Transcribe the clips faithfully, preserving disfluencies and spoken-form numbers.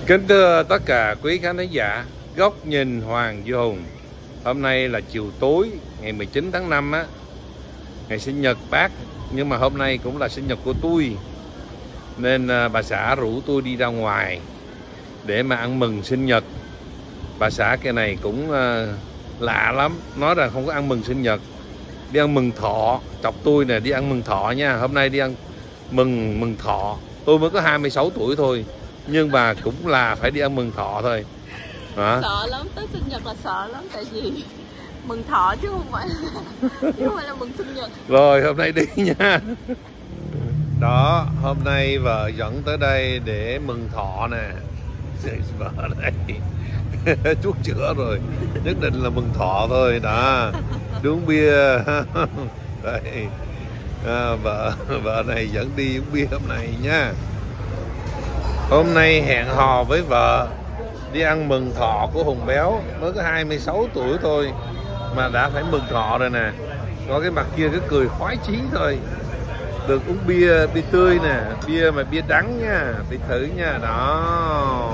Kính thưa tất cả quý khán thính giả, Góc Nhìn Hoàng Duy Hùng. Hôm nay là chiều tối ngày mười chín tháng năm á, ngày sinh nhật bác. Nhưng mà hôm nay cũng là sinh nhật của tôi, nên bà xã rủ tôi đi ra ngoài để mà ăn mừng sinh nhật. Bà xã cái này cũng lạ lắm, nói rằng không có ăn mừng sinh nhật, đi ăn mừng thọ. Chọc tôi nè, đi ăn mừng thọ nha. Hôm nay đi ăn mừng mừng thọ. Tôi mới có hai mươi sáu tuổi thôi, nhưng mà cũng là phải đi ăn mừng thọ thôi. Hả? Sợ lắm, tới sinh nhật là sợ lắm. Tại vì mừng thọ chứ không phải là, chứ không phải là mừng sinh nhật. Rồi hôm nay đi nha. Đó, hôm nay vợ dẫn tới đây để mừng thọ nè. Vợ đây thuốc chữa rồi, nhất định là mừng thọ thôi. Đó, uống bia. Đây, à, vợ vợ này dẫn đi uống bia hôm nay nha. Hôm nay hẹn hò với vợ đi ăn mừng thọ của Hùng Béo. Mới có hai mươi sáu tuổi thôi mà đã phải mừng thọ rồi nè. Có cái mặt kia cứ cười khoái chí thôi. Được uống bia, bia tươi nè, bia mà bia đắng nha, đi thử nha. Đó,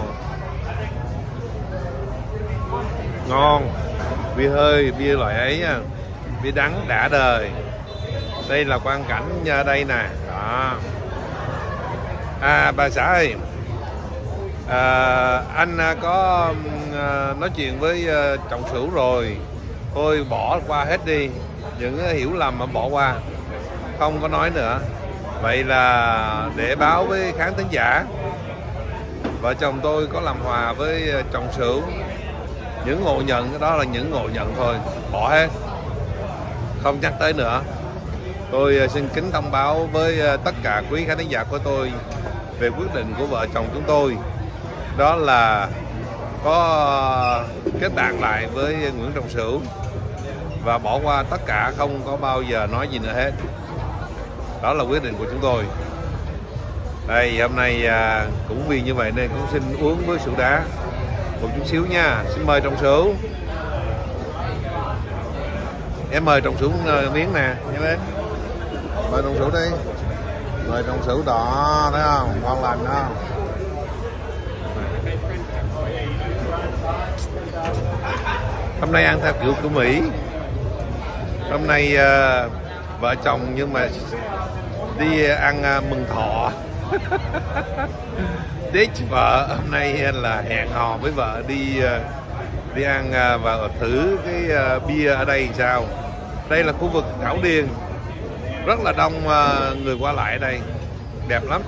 ngon. Bia hơi, bia loại ấy nha, bia đắng đã đời. Đây là quang cảnh ở đây nè. Đó. À bà xã ơi, à, anh có à, nói chuyện với à, chồng sửu rồi, thôi bỏ qua hết đi, những hiểu lầm mà bỏ qua, không có nói nữa. Vậy là để báo với khán thính giả, vợ chồng tôi có làm hòa với chồng sửu. Những ngộ nhận cái đó là những ngộ nhận thôi, bỏ hết, không nhắc tới nữa. Tôi xin kính thông báo với tất cả quý khán thính giả của tôi về quyết định của vợ chồng chúng tôi. Đó là có kết bạn lại với Nguyễn Trọng Sửu và bỏ qua tất cả, không có bao giờ nói gì nữa hết. Đó là quyết định của chúng tôi. Đây, hôm nay à, cũng vì như vậy nên cũng xin uống với sữa đá một chút xíu nha. Xin mời Trọng Sửu. Em mời Trọng Sửu miếng nè, em ơi. Mời Trọng Sửu đi. Mời Trọng Sửu đỏ, thấy không? Ngon lành không? Hôm nay ăn theo kiểu của Mỹ. Hôm nay uh, vợ chồng nhưng mà đi ăn uh, mừng thọ. Tết vợ hôm nay là hẹn hò với vợ đi uh, đi ăn uh, và thử cái uh, bia ở đây sao. Đây là khu vực Thảo Điền, rất là đông uh, người qua lại đây, đẹp lắm.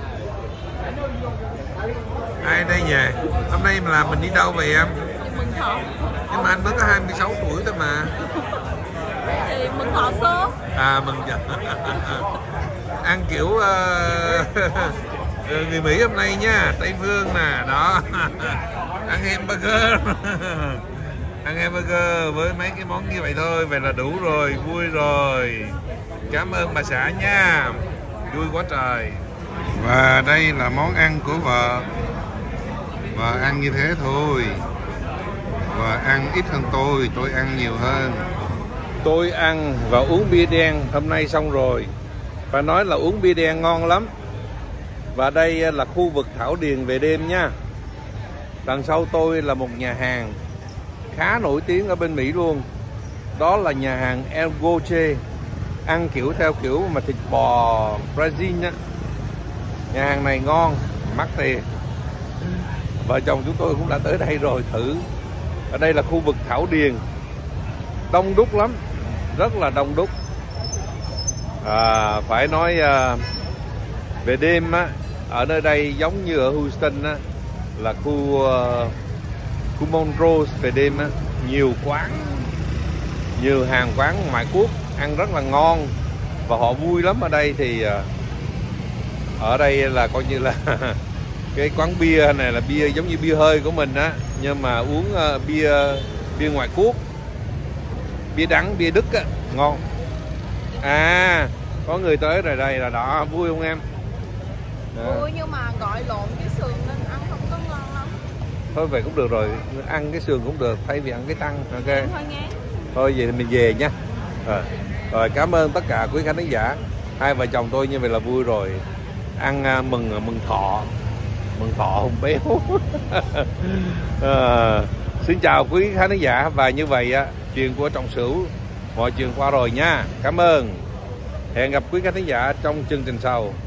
Ai đây nhỉ? Hôm nay là mình đi đâu vậy em? Mừng thọ. Nhưng mà anh mới có hai mươi sáu tuổi thôi mà. Thì mừng thọ sớm. À mừng dạ. Ăn kiểu uh, người Mỹ hôm nay nha, Tây Phương nè, đó. Ăn hamburger. Ăn hamburger với mấy cái món như vậy thôi, vậy là đủ rồi, vui rồi. Cảm ơn bà xã nha, vui quá trời. Và đây là món ăn của vợ. Vợ ăn như thế thôi, và ăn ít hơn tôi, tôi ăn nhiều hơn. Tôi ăn và uống bia đen hôm nay xong rồi. Phải nói là uống bia đen ngon lắm. Và đây là khu vực Thảo Điền về đêm nha. Đằng sau tôi là một nhà hàng khá nổi tiếng ở bên Mỹ luôn. Đó là nhà hàng El Goche. Ăn kiểu theo kiểu mà thịt bò Brazil á. Nhà hàng này ngon, mắc tiền. Vợ chồng chúng tôi cũng đã tới đây rồi thử. Ở đây là khu vực Thảo Điền, đông đúc lắm, rất là đông đúc. À, phải nói à, về đêm á, ở nơi đây giống như ở Houston á, là khu uh, khu Montrose về đêm á, nhiều quán, nhiều hàng quán ngoại quốc ăn rất là ngon và họ vui lắm. Ở đây thì uh, ở đây là coi như là cái quán bia này là bia giống như bia hơi của mình á, nhưng mà uống uh, bia bia ngoại quốc, bia đắng, bia Đức á, ngon. À, có người tới rồi, đây là đó, vui không em? À. Vui nhưng mà gọi lộn cái sườn nên ăn không có ngon lắm. Thôi vậy cũng được rồi, ăn cái sườn cũng được thay vì ăn cái tăng. Ok. Thôi nghe. Thôi về mình về nha. Rồi, rồi cảm ơn tất cả quý khán thính giả. Hai vợ chồng tôi như vậy là vui rồi. Ăn uh, mừng mừng thọ mừng thọ không béo. À, xin chào quý khán giả, và như vậy á, chuyện của Trọng Sửu mọi chuyện qua rồi nha. Cảm ơn. Hẹn gặp quý khán giả trong chương trình sau.